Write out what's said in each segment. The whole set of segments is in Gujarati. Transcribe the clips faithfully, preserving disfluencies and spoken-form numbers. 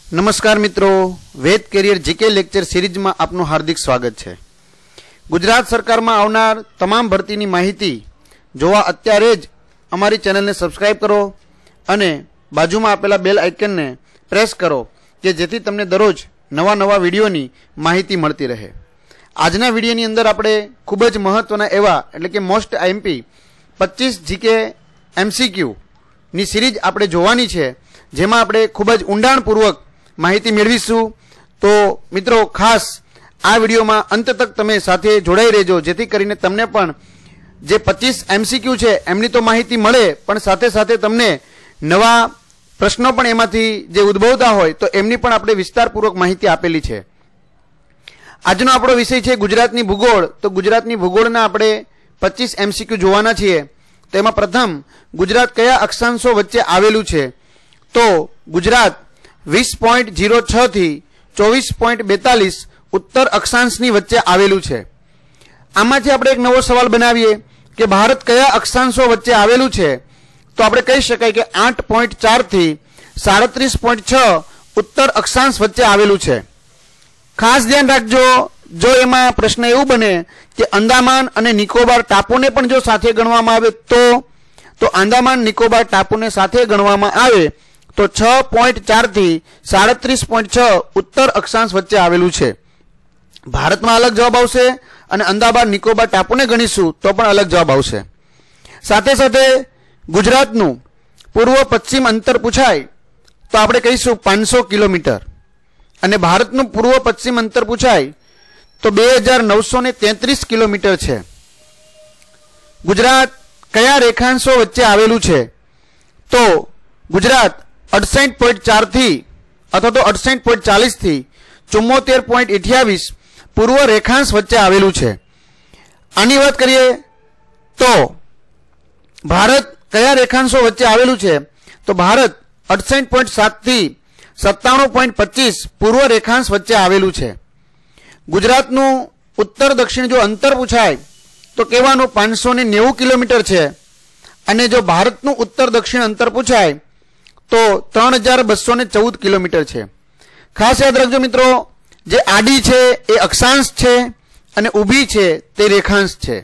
नमस्कार मित्रों, Ved career GK lecture series में आपनु हार्दिक स्वागत है। गुजरात सरकार में आवनार तमाम भर्ती की माहिती जोवा अत्यारे ज अमारी चेनल ने सब्सक्राइब करो अने बाजू में आपेला बेल आइकन ने प्रेस करो कि जेथी तमने दररोज नवा नवा विडियो की माहिती मळती रहे। आजना विडियो नी अंदर आपणे खूब ज महत्वना एवा एटले के मोस्ट आईएमपी पच्चीस जीके एमसीक्यू नी सीरीज आपणे जोवानी छे, जेमां आपणे खूब ज ઊંડાણપૂર્વક माहिती मेळवीशुं। तो मित्रों खास आ विडियो में अंत तक तमे साथे जोड़ाई रहेजो, जेथी करीने तमने पण जे पच्चीस एमसीक्यू छे एमनी तो माहिती मळे, पण साथे साथे तमने नवा प्रश्नों पण एमांथी जे उद्भवता होय तो एमनी पण आपणे विस्तारपूर्वक माहिती आपेली छे। आजनो आपणो विषय छे गुजरातनी भूगोळ। तो गुजरातनी भूगोळना आपणे पच्चीस एमसीक्यू जोवाना छीए। तेमां प्रथम गुजरात कया अक्षांशो वच्चे आवेलुं छे? तो गुजरात वीस पॉइंट जीरो छ थी चौवीस पॉइंट बेतालीस उत्तर अक्षांशनी वच्चे आवेलुं छे। आमांथी आपणे एक नवो सवाल बनावीए कि भारत कया अक्षांशो वच्चे आवेलुं छे? तो आपणे कही शकाय कि आठ पॉइंट चार थी साड़ीस पॉइंट छ उत्तर अक्षांश वच्चे आवेलुं छे। खास ध्यान राखजो, जो एमां प्रश्न एवुं बने कि अंदामान अने निकोबार टापूने पण जो साथे गणवामां आवे तो तो अंदामान निकोबार टापूने साथे गणवामां आवे तो छ पॉइंट चार थी साड़ीस पॉइंट छ उत्तर अक्षांश वच्चे आवेलुं छे। भारत में अलग जवाब आवशे अने अंदामान निकोबार टापूने गणीशुं तो पण अलग जवाब आवशे। साथे साथे गुजरातनुं पूर्व पश्चिम अंतर पूछाय तो आपणे कहीशुं पांच सौ किलोमीटर अने भारतनुं पूर्व पश्चिम अंतर पूछाय तो बे हज़ार नौ सौ ने तेतरीस किलोमीटर छे। गुजरात कया रेखांशो वच्चे आवेलुं छे? तो गुजरात अड़सठ पॉइंट चार थी अथवा तो अड़सठ पॉइंट चालीस थी चुम्मोतेर पॉइंट अठावीस पूर्व रेखांश वच्चे आवेलुं छे। आनी वात करीए तो भारत कया रेखांशो वच्चे आवेलुं छे? तो भारत अड़सठ पॉइंट सात थी सत्ताणु पॉइंट पच्चीस पूर्व रेखांश वच्चे आवेलुं छे। गुजरातनुं उत्तर दक्षिण जो अंतर पूछाय तो कहेवानुं पांच सौ ने नेवु किलोमीटर छे अने जो भारतनुं उत्तर दक्षिण अंतर पूछाय तो त्रण हजार बसो ने चौदह किलोमीटर छे। खास याद रखजो मित्रों, जे आडी छे ए अक्षांश छे अने ऊभी छे ते रेखांश छे।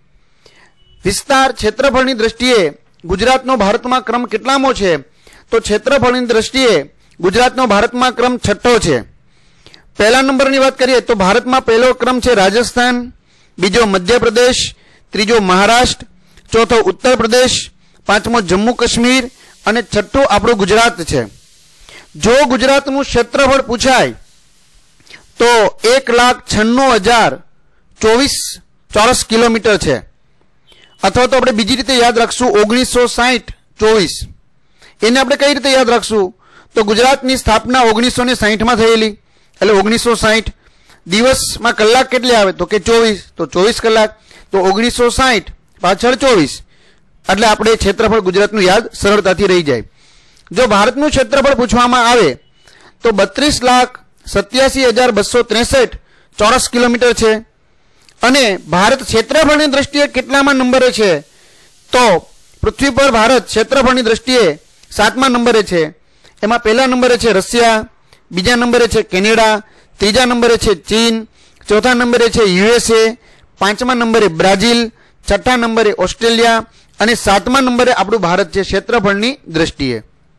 विस्तार क्षेत्रफळनी दृष्टिए गुजरातनो भारतमां क्रम केटलामो छे? तो क्षेत्रफळनी दृष्टिए गुजरातनो भारतमां क्रम छठ्ठो छे। पहला नंबरनी वात करीए तो भारतमां पहलो क्रम छे राजस्थान, बीजो मध्य प्रदेश, त्रीजो महाराष्ट्र, चौथो उत्तर प्रदेश, पांचमो जम्मू काश्मीर अने छठ्ठो आपणो गुजरात छे। जो गुजरातनुं क्षेत्रफळ पूछाय तो एक लाख छन्नु हजार चौवीस चौरस किलोमीटर छे, अथवा तो आपणे बीजी रीते याद राखशुं ओगनीस सौ साठ चौवीस। एने आपणे कई रीते याद राखशुं? तो गुजरातनी स्थापना ओगनीस सौ ने साठ में थयेली एटले ओगनीस सौ साठ। दिवस में कलाक केटली आवे? तो के चौवीस, तो चौवीस कलाक, तो ओगनीस सौ साठ पाछळ चौवीस એટલે આપણે ક્ષેત્રફળ ગુજરાતનું યાદ સરળતાથી રહી જાય। જો ભારતનું ક્ષેત્રફળ પૂછવામાં આવે તો બત્રીસ લાખ સત્યાસી હજાર બસો ત્રેસઠ ચોરસ કિલોમીટર છે અને ભારત ક્ષેત્રફળની દ્રષ્ટિએ કેટલામાં નંબરે છે? તો પૃથ્વી પર ભારત ક્ષેત્રફળની દ્રષ્ટિએ સાતમા નંબરે છે। એમાં પહેલા નંબરે છે રશિયા, બીજા નંબરે છે કેનેડા, ત્રીજા નંબરે છે ચીન, ચોથા નંબરે છે યુએસએ, પાંચમા નંબરે બ્રાઝિલ, છઠ્ઠા નંબરે ઓસ્ટ્રેલિયા અને સાતમા નંબરે આપણું ભારત છે ક્ષેત્રફળની દ્રષ્ટિએ।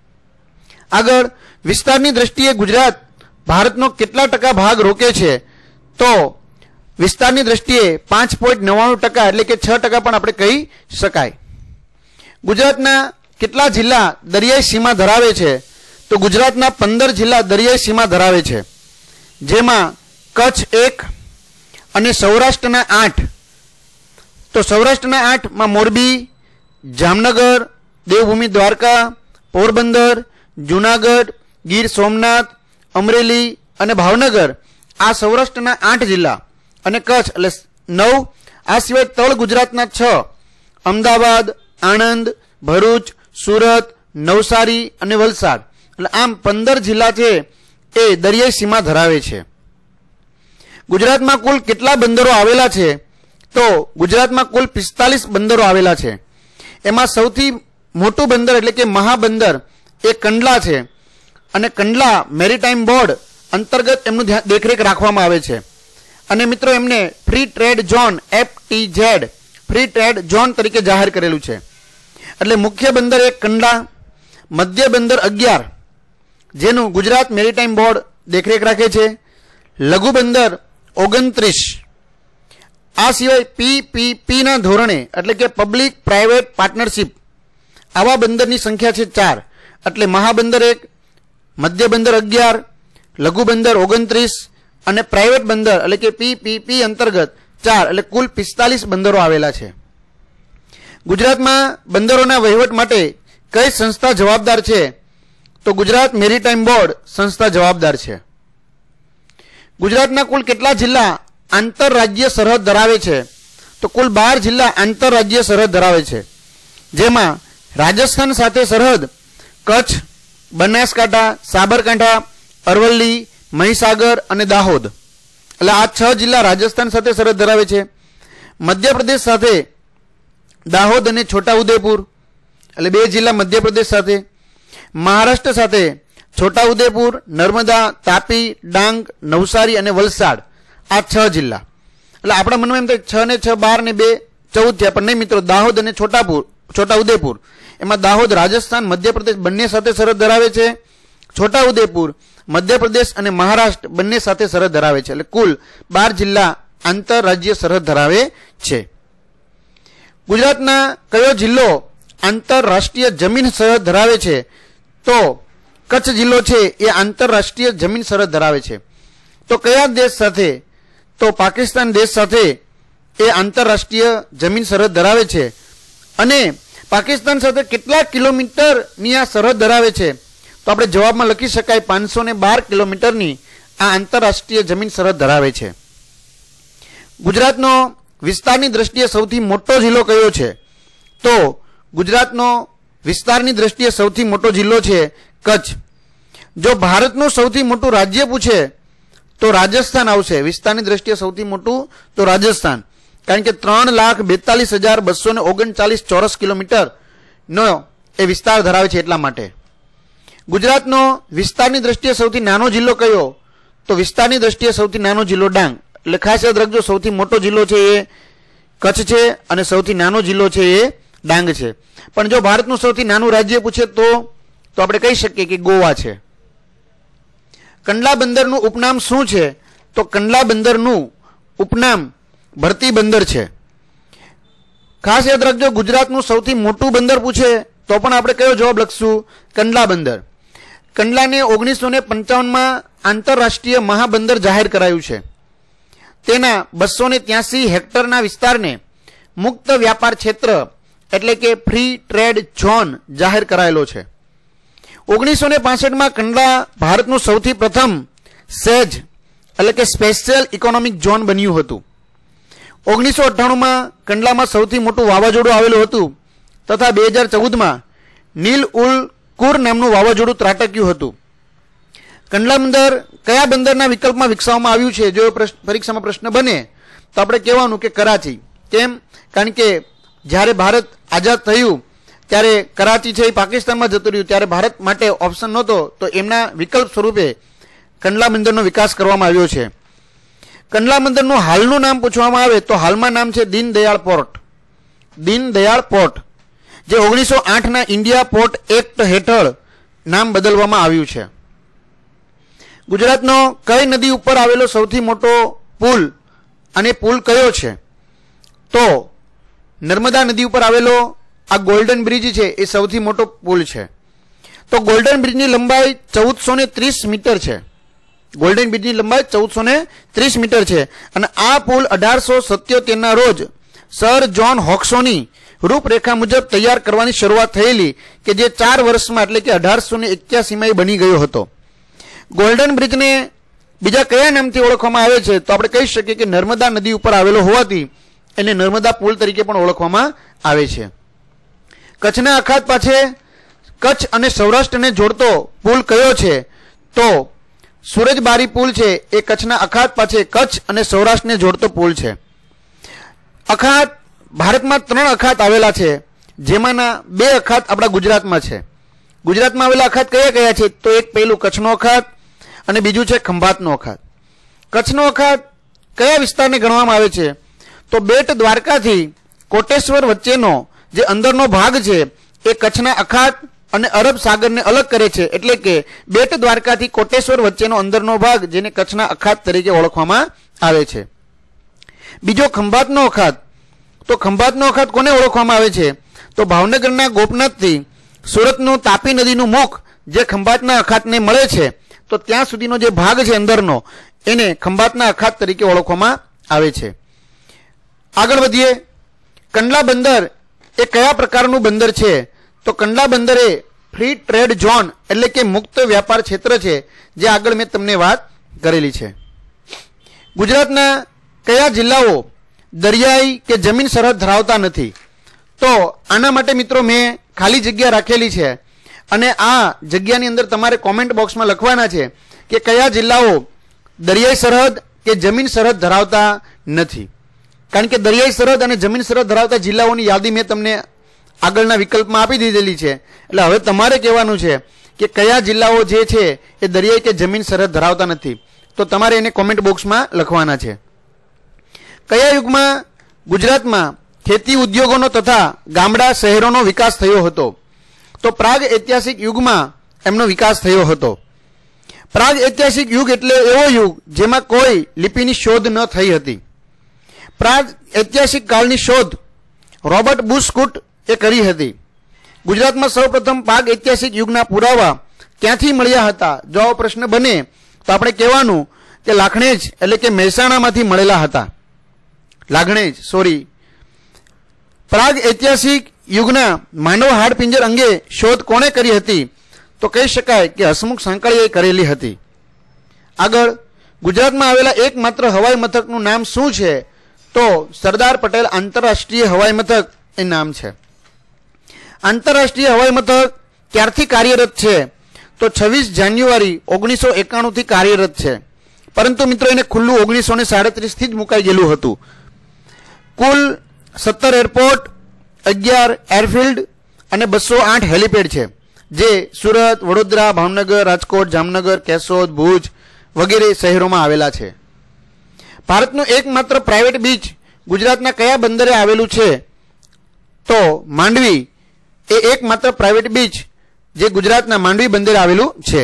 આગળ વિસ્તારની દ્રષ્ટિએ ગુજરાત ભારતનો કેટલા ટકા ભાગ રોકે છે? તો વિસ્તારની દ્રષ્ટિએ પાંચ પોઈન્ટ નવ્વાણું ટકા એટલે કે છ ટકા પણ આપણે કહી શકાય। ગુજરાતના કેટલા જિલ્લા દરિયાઈ સીમા ધરાવે છે? તો ગુજરાતના પંદર જિલ્લા દરિયાઈ सीमा ધરાવે છે, જેમાં કચ્છ એક અને સૌરાષ્ટ્રના આઠ। તો સૌરાષ્ટ્રના આઠ માં મોરબી, जामनगर, देवभूमि द्वारका, पोरबंदर, जूनागढ़, गीर सोमनाथ, अमरेली अने भावनगर आ सौराष्ट्रना आठ जिल्ला अने कच्छ एटले नौ। आ सिवाय तळ गुजरातना छ अमदावाद, आणंद, भरूच, सूरत, नवसारी अने वलसाड एटले आम पंदर जिल्ला छे ए दरियाई सीमा धरावे छे। गुजरातमां कुल केटला बंदरो आवेला छे? तो गुजरातमां कुल पिસ્તાલીસ बंदरो आवेला छे। एमां सौथी मोटुं बंदर एटले के महाबंदर ए कंडला छे અને કંડલા મેરીટાઈમ બોર્ડ અંતર્ગત એમનું દેખરેખ રાખવામાં આવે છે. અને મિત્રો એમને free trade zone F T Z free trade zone તરીકે જાહેર કરેલું છે. એટલે મુખ્ય બંદર એક કંડલા, મધ્ય બંદર અગિયાર જેનું ગુજરાત મેરીટાઈમ બોર્ડ દેખરેખ રાખે છે, લઘુ બંદર ઓગણત્રીસ, આ સિવાય પીપીપી ના ધોરણે એટલે કે પબ્લિક પ્રાઇવેટ પાર્ટનરશિપ આવા બંદરની સંખ્યા છે ચાર. એટલે મહાબંદર એક, મધ્ય બંદર અગિયાર, લઘુ બંદર ઓગણત્રીસ અને પ્રાઇવેટ બંદર એટલે કે પીપીપી અંતર્ગત ચાર, એટલે કુલ પિસ્તાલીસ બંદરો આવેલા છે. ગુજરાતમાં બંદરોના વહીવટ માટે કઈ સંસ્થા જવાબદાર છે? તો ગુજરાત મેરીટાઈમ બોર્ડ સંસ્થા જવાબદાર છે. ગુજરાતના કુલ કેટલા જિલ્લા આંતરરાજ્ય સરહદ ધરાવે છે? તો કુલ બાર જિલ્લા આંતરરાજ્ય સરહદ ધરાવે છે, જેમાં રાજસ્થાન સાથે સરહદ કચ્છ, બનાસકાંઠા, સાબરકાંઠા, અરવલ્લી, મહીસાગર અને દાહોદ. એટલે આ છ જિલ્લા રાજસ્થાન સાથે સરહદ ધરાવે છે. મધ્યપ્રદેશ સાથે દાહોદ અને છોટાઉદેપુર એટલે બે જિલ્લા મધ્યપ્રદેશ સાથે. મહારાષ્ટ્ર સાથે છોટાઉદેપુર, નર્મદા, તાપી, ડાંગ, નવસારી અને વલસાડ, આ છ જિલ્લા. એટલે આપણા મનમાં એમ થાય છ ને છ બાર ને બે ચૌદ થયા, પણ નહીં મિત્રો, દાહોદ અને છોટાપુર છોટાઉદેપુર એમાં દાહોદ રાજસ્થાન મધ્યપ્રદેશ બંને સાથે સરહદ ધરાવે છે. છોટાઉદેપુર મધ્યપ્રદેશ અને મહારાષ્ટ્ર બંને સાથે સરહદ ધરાવે છે. એટલે કુલ બાર જિલ્લા આંતરરાજ્ય સરહદ ધરાવે છે. ગુજરાતના કયો જિલ્લો આંતરરાષ્ટ્રીય જમીન સરહદ ધરાવે છે? તો કચ્છ જિલ્લો છે એ આંતરરાષ્ટ્રીય જમીન સરહદ ધરાવે છે. તો કયા દેશ સાથે? તો પાકિસ્તાન દેશ સાથે એ આંતરરાષ્ટ્રીય જમીન સરહદ ધરાવે છે. અને પાકિસ્તાન સાથે કેટલા કિલોમીટરની આ સરહદ ધરાવે છે? તો આપણે જવાબમાં લખી શકાય પાંચસો ને બાર કિલોમીટરની આ આંતરરાષ્ટ્રીય જમીન સરહદ ધરાવે છે. ગુજરાતનો વિસ્તારની દ્રષ્ટિએ સૌથી મોટો જિલ્લો કયો છે? તો ગુજરાતનો વિસ્તારની દ્રષ્ટિએ સૌથી મોટો જિલ્લો છે કચ્છ. જો ભારતનું સૌથી મોટું રાજ્ય પૂછે તો રાજસ્થાન આવશે. વિસ્તારની દ્રષ્ટિએ સૌથી મોટું તો રાજસ્થાન, કારણ કે ત્રણ લાખ બેતાલીસ હજાર બસો ને ઓગણચાલીસ ચોરસ કિલોમીટર નો એ વિસ્તાર ધરાવે છે, એટલા માટે. ગુજરાતનો વિસ્તારની દ્રષ્ટિએ સૌથી નાનો જિલ્લો કયો? તો વિસ્તારની દ્રષ્ટિએ સૌથી નાનો જિલ્લો ડાંગ. એટલે ખાસ યાદ રાખજો, સૌથી મોટો જિલ્લો છે એ કચ્છ છે અને સૌથી નાનો જિલ્લો છે એ ડાંગ છે. પણ જો ભારતનું સૌથી નાનું રાજ્ય પૂછે તો તો આપણે કહી શકીએ કે ગોવા છે. કંડલા બંદરનું ઉપનામ શું છે? તો કંડલા બંદરનું ઉપનામ ભરતી બંદર છે. ખાસ યાદ રાખજો, ગુજરાતનું સૌથી મોટું બંદર પૂછે તો પણ આપણે કયો જવાબ લખશું? કંડલા બંદર. કંડલાને ઓગણીસો ને પંચાવનમાં આંતરરાષ્ટ્રીય મહાબંદર જાહેર કરાયું છે. તેના બસો ને ત્યાસી હેક્ટરના વિસ્તારને મુક્ત વ્યાપાર ક્ષેત્ર એટલે કે ફ્રી ટ્રેડ ઝોન જાહેર કરાયેલો છે. ઓગણીસો ને પાસઠમાં કંડલા ભારતનું સૌથી પ્રથમ સેજ એટલે કે સ્પેશિયલ ઇકોનોમિક ઝોન બન્યું હતું. ઓગણીસો અઠ્ઠાણુંમાં કંડલામાં સૌથી મોટું વાવાઝોડું આવેલું હતું તથા બે હજાર ચૌદમાં નીલ ઉલ કુર નામનું વાવાઝોડું ત્રાટક્યું હતું. કંડલા બંદર કયા બંદરના વિકલ્પમાં વિકસાવવામાં આવ્યું છે? જો પરીક્ષામાં પ્રશ્ન બને તો આપણે કહેવાનું કે કરાચી. કેમ? કારણ કે જ્યારે ભારત આઝાદ થયું ત્યારે કરાચી છે એ પાકિસ્તાનમાં જતું રહ્યું, ત્યારે ભારત માટે ઓપ્શન નહોતો, તો એમના વિકલ્પ સ્વરૂપે કંડલા બંદરનો વિકાસ કરવામાં આવ્યો છે. કંડલા બંદરનું હાલનું નામ પૂછવામાં આવે તો હાલમાં નામ છે દીનદયાળ પોર્ટ. દીનદયાળ પોર્ટ જે ઓગણીસો આઠના ઇન્ડિયા પોર્ટ એક્ટ હેઠળ નામ બદલવામાં આવ્યું છે. ગુજરાતનો કઈ નદી ઉપર આવેલો સૌથી મોટો પુલ અને પુલ કયો છે? તો નર્મદા નદી ઉપર આવેલો આ ગોલ્ડન બ્રિજ છે એ સૌથી મોટો પુલ છે. તો ગોલ્ડન બ્રિજની લંબાઈ ચૌદસો ને ત્રીસ મીટર છે. ગોલ્ડન બ્રિજની લંબાઈ ચૌદસો ને ત્રીસ મીટર છે અને આ પુલ અઢારસો સત્યોતેર ના રોજ સર જ્હોન હોક્સોની રૂપરેખા મુજબ તૈયાર કરવાની શરૂઆત થયેલી કે જે ચાર વર્ષમાં એટલે કે અઢારસો ને એક્યાસીમાં બની ગયો હતો. ગોલ્ડન બ્રિજને બીજા કયા નામથી ઓળખવામાં આવે છે? તો આપણે કહી શકીએ કે નર્મદા નદી ઉપર આવેલો હોવાથી એને નર્મદા પુલ તરીકે પણ ઓળખવામાં આવે છે. કચ્છના અખાત પાસે કચ્છ અને સૌરાષ્ટ્રને જોડતો પુલ કયો છે? તો સુરજબારી પુલ છે એ કચ્છના અખાત પાસે કચ્છ અને સૌરાષ્ટ્રને જોડતો પુલ છે. અખાત ભારતમાં ત્રણ અખાત આવેલા છે, જેમાંના બે અખાત આપણા ગુજરાતમાં છે. ગુજરાતમાં આવેલા અખાત કયા કયા છે? તો એક પહેલું કચ્છનો અખાત અને બીજું છે ખંભાતનો અખાત. કચ્છનો અખાત કયા વિસ્તારને ગણવામાં આવે છે? તો બેટ દ્વારકાથી કોટેશ્વર વચ્ચેનો જે અંદરનો ભાગ છે એ કચ્છના અખાત અને અરબ સાગરને અલગ કરે છે, એટલે કે બેટ દ્વારકાથી કોટેશ્વર વચ્ચેનો અંદરનો ભાગ જેને કચ્છના અખાત તરીકે ઓળખવામાં આવે છે. બીજો ખંભાતનો અખાત. તો ખંભાતનો અખાત કોને ઓળખવામાં આવે છે? તો ભાવનગરના ગોપનાથથી સુરતનું તાપી નદીનું મુખ જે ખંભાતના અખાતને મળે છે, તો ત્યાં સુધીનો જે ભાગ છે અંદરનો એને ખંભાતના અખાત તરીકે ઓળખવામાં આવે છે. આગળ વધીએ. કંડલા બંદર એ કયા પ્રકારનું બંદર છે? તો કંડલા બંદર એ ફ્રી ટ્રેડ ઝોન એટલે કે મુક્ત વ્યાપાર ક્ષેત્ર છે, જે આગળ મેં તમને વાત કરેલી છે. ગુજરાતના કયા જિલ્લાઓ દરિયાઈ કે જમીન સરહદ ધરાવતા નથી? તો આના માટે મિત્રો મેં ખાલી જગ્યા રાખેલી છે અને આ જગ્યાની અંદર તમારે કોમેન્ટ બોક્સમાં લખવાના છે કે કયા જિલ્લાઓ દરિયાઈ સરહદ કે જમીન સરહદ ધરાવતા નથી. કારણ કે દરિયાઈ સરહદ અને જમીન સરહદ ધરાવતા જિલ્લાઓની યાદી મેં તમને આગળના વિકલ્પમાં આપી દીધેલી છે. એટલે હવે તમારે કહેવાનું છે કે કયા જિલ્લાઓ જે છે એ દરિયાઈ કે જમીન સરહદ ધરાવતા નથી. તો તમારે એને કોમેન્ટ બોક્સમાં લખવાના છે. કયા યુગમાં ગુજરાતમાં ખેતી ઉદ્યોગોનો તથા ગામડા શહેરોનો વિકાસ થયો હતો? તો પ્રાગ ઐતિહાસિક યુગમાં એમનો વિકાસ થયો હતો. પ્રાગ ઐતિહાસિક યુગ એટલે એવો યુગ જેમાં કોઈ લિપિની શોધ ન થઈ હતી. પ્રાગ ઐતિહાસિક કાળની શોધ રોબર્ટ બુશકુટ એ કરી હતી. ગુજરાતમાં સૌપ્રથમ પ્રાગ ઐતિહાસિક યુગના પુરાવા ક્યાંથી મળ્યા હતા? જો આવો પ્રશ્ન બને તો આપણે કહેવાનું કે લાખણેજ એટલે કે મહેસાણામાંથી મળેલા હતા. લાગણેજ સોરી પ્રાગ ઐતિહાસિક યુગના માનવ હાડપિંજર અંગે શોધ કોણે કરી હતી? તો કહી શકાય કે હસમુખ સાંકળીએ કરેલી હતી. આગળ. ગુજરાતમાં આવેલા એકમાત્ર હવાઈ મથકનું નામ શું છે? તો સરદાર પટેલ આંતરરાષ્ટ્રીય હવાઈ મથક એ નામ છે. આંતરરાષ્ટ્રીય હવાઈ મથક ક્યારથી કાર્યરત છે? તો છવ્વીસ જાન્યુઆરી ઓગણીસો એકાણું થી કાર્યરત છે, પરંતુ મિત્રો એને ખુલ્લું ઓગણીસો ને સાડત્રીસ થી જ મુકાઈ ગયેલું હતું. કુલ સત્તર એરપોર્ટ, અગિયાર એરફિલ્ડ અને બસો આઠ હેલિપેડ છે, જે સુરત, વડોદરા, ભાવનગર, રાજકોટ, જામનગર, કેશોદ, ભુજ વગેરે શહેરોમાં આવેલા છે. ભારતનું એકમાત્ર પ્રાઇવેટ બીચ ગુજરાતના કયા બંદરે આવેલું છે? તો માંડવી એ એકમાત્ર પ્રાઇવેટ બીચ જે ગુજરાતના માંડવી બંદરે આવેલું છે.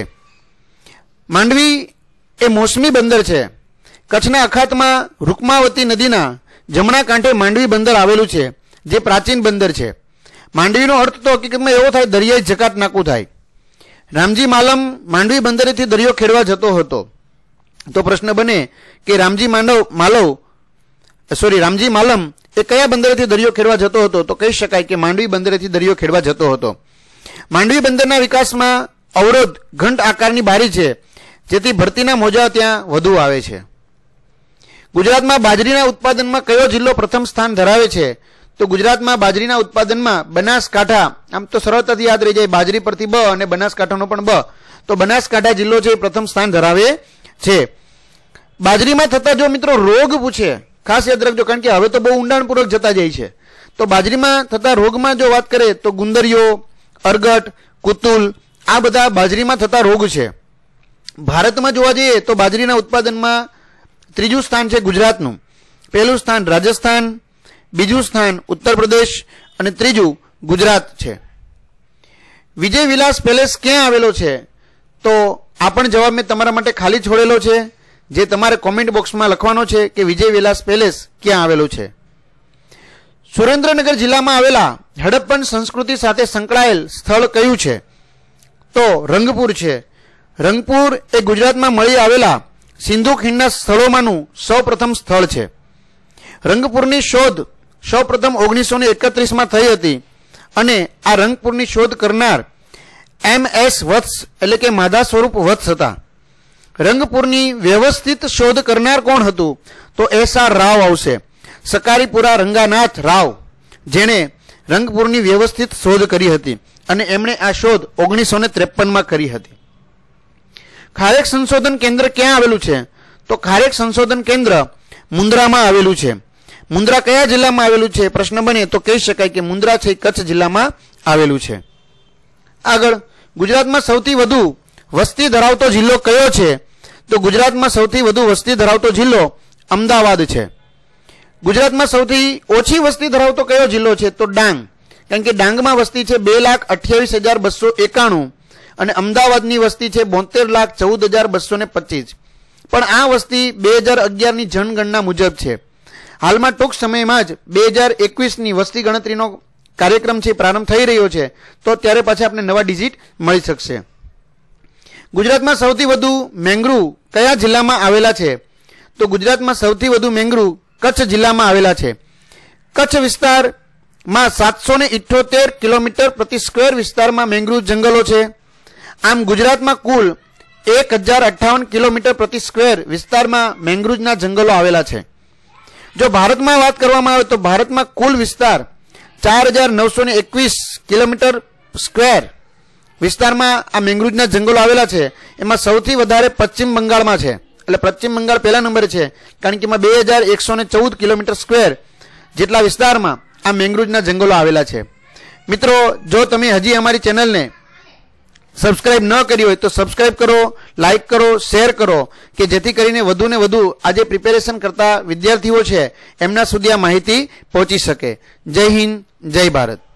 માંડવી એ મોસમી બંદર છે. કચ્છના અખાતમાં રૂકમાવતી નદીના જમણા કાંઠે માંડવી બંદર આવેલું છે, જે પ્રાચીન બંદર છે. માંડવીનો અર્થ તો હકીકતમાં એવો થાય દરિયાઈ જકાત નાકું થાય. રામજી માલમ માંડવી બંદરેથી દરિયો ખેડવા જતો હતો. તો પ્રશ્ન બને કે રામજી માનવ માલવ સોરી રામજી માલમ એ કયા બંદરેથી દરિયો ખેડવા જતો હતો? તો કહી શકાય કે માંડવી બંદરેથી દરિયો ખેડવા જતો હતો. માંડવી બંદરના વિકાસમાં અવરોધ ઘંટ આકારની બારી છે, જેથી ભરતીના મોજા ત્યાં વધુ આવે છે. ગુજરાતમાં બાજરીના ઉત્પાદનમાં કયો જિલ્લો પ્રથમ સ્થાન ધરાવે છે? તો ગુજરાતમાં બાજરીના ઉત્પાદનમાં બનાસકાંઠા, આમ તો સરળતાથી યાદ રહી જાય બાજરી પરથી બ અને બનાસકાંઠાનો પણ બ, તો બનાસકાંઠા જિલ્લો છે એ પ્રથમ સ્થાન ધરાવે છે. બાજરીમાં થતા જો મિત્રો રોગ પૂછે ખાસ યાદ રાખજો, કારણ કે હવે તો બહુ ઊંડાણપૂર્વક જતા જાય છે. તો બાજરીમાં થતા રોગમાં જો વાત કરીએ તો ગુંદરીઓ, અરગટ, કુતુલ આ બધા બાજરીમાં થતા રોગ છે. ભારતમાં જોવા જઈએ તો બાજરીના ઉત્પાદનમાં ત્રીજું સ્થાન છે ગુજરાતનું, પહેલું સ્થાન રાજસ્થાન, બીજું સ્થાન ઉત્તર પ્રદેશ અને ત્રીજું ગુજરાત છે. વિજય વિલાસ પેલેસ ક્યાં આવેલો છે? તો આ પણ જવાબ મેં તમારા માટે ખાલી છોડેલો છે, જે તમારે કોમેન્ટ બોક્સમાં લખવાનો છે કે વિજય વિલાસ પેલેસ ક્યાં આવેલું છે. સુરેન્દ્રનગર જિલ્લામાં આવેલા હડપ્પન સંસ્કૃતિ સાથે સંકળાયેલ સ્થળ કયું છે? તો રંગપુર છે. રંગપુર એ ગુજરાતમાં મળી આવેલા સિંધુ ખીણના સ્થળોમાંનું સૌપ્રથમ સ્થળ છે. રંગપુરની શોધ સૌપ્રથમ ઓગણીસો ને એકત્રીસમાં થઈ હતી અને આ રંગપુરની શોધ કરનાર એમ એસ વત્સ એટલે કે માધા સ્વરૂપ વત્સ હતા. રંગપુરની વ્યવસ્થિત શોધ કરનાર કોણ હતું? તો એસ આર રાવ આવશે. સકારીપુરા રંગાનાથ રાવ, જેણે રંગપુરની વ્યવસ્થિત શોધ કરી હતી અને એમણે આ શોધ ઓગણીસો ને ત્રેપનમાં કરી હતી. ખારેક સંશોધન કેન્દ્ર ક્યાં આવેલું છે? તો ખારેક સંશોધન કેન્દ્ર મુન્દ્રામાં આવેલું છે. મુન્દ્રા કયા જિલ્લામાં આવેલું છે? પ્રશ્ન બને તો કહી શકાય કે મુન્દ્રા છે કચ્છ જિલ્લામાં આવેલું છે. આગળ ગુજરાતમાં સૌથી વધુ વસ્તી ધરાવતો જિલ્લો કયો છે? તો ગુજરાતમાં સૌથી વધુ વસ્તી ધરાવતો જિલ્લો અમદાવાદ છે. ગુજરાતમાં સૌથી ઓછી વસ્તી ધરાવતો કયો જિલ્લો છે? તો ડાંગ. કારણ કે ડાંગમાં વસ્તી છે બે લાખ અઠ્યાવીસ હજાર બસો એકાણું અને અમદાવાદની વસ્તી છે બોતેર લાખ ચૌદ હજાર બસો ને પચીસ. પણ આ વસ્તી બે હજાર અગિયારની જનગણના મુજબ છે. હાલમાં ટૂંક સમયમાં જ બે હજાર એકવીસની વસ્તી ગણતરીનો કાર્યક્રમ છે પ્રારંભ થઈ રહ્યો છે, તો ત્યારે પાછા આપણે નવા ડિજિટ મળી શકશે. ગુજરાતમાં સૌથી વધુ મેંગ્રુવ કયા જિલ્લામાં આવેલા છે? તો ગુજરાતમાં સૌથી વધુ મેંગ્રુવ કચ્છ જિલ્લામાં આવેલા છે. કચ્છ વિસ્તારમાં સાતસો ને ઇઠ્ઠોતેર કિલોમીટર પ્રતિ સ્ક્વેર વિસ્તારમાં મેંગ્રુવ જંગલો છે. આમ ગુજરાતમાં કુલ એક હજાર અઠ્ઠાવન કિલોમીટર પ્રતિ સ્ક્વેર વિસ્તારમાં મેંગ્રુવના જંગલો આવેલા છે. જો ભારતમાં વાત કરવામાં આવે તો ભારતમાં કુલ વિસ્તાર ચાર હજાર નવસો ને એકવીસ કિલોમીટર સ્ક્વેર વિસ્તારમાં આ મેંગ્રુવના જંગલો આવેલા છે. એમાં સૌથી વધારે પશ્ચિમ બંગાળમાં છે. એટલે પશ્ચિમ બંગાળ પહેલા નંબરે છે, કારણ કે એમાં બે હજાર એકસો ને ચૌદ કિલોમીટર સ્ક્વેર જેટલા વિસ્તારમાં આ મેંગ્રુવના જંગલો આવેલા છે. મિત્રો, જો તમે હજી અમારી ચેનલને સબસ્ક્રાઇબ ન કરી હોય તો સબસ્ક્રાઇબ કરો, લાઇક કરો, શેર કરો, કે જેથી કરીને વધુ ને વધુ આજે પ્રિપેરેશન કરતા વિદ્યાર્થીઓ છે એમના સુધી આ માહિતી પહોંચી શકે. જય હિન્દ, જય ભારત.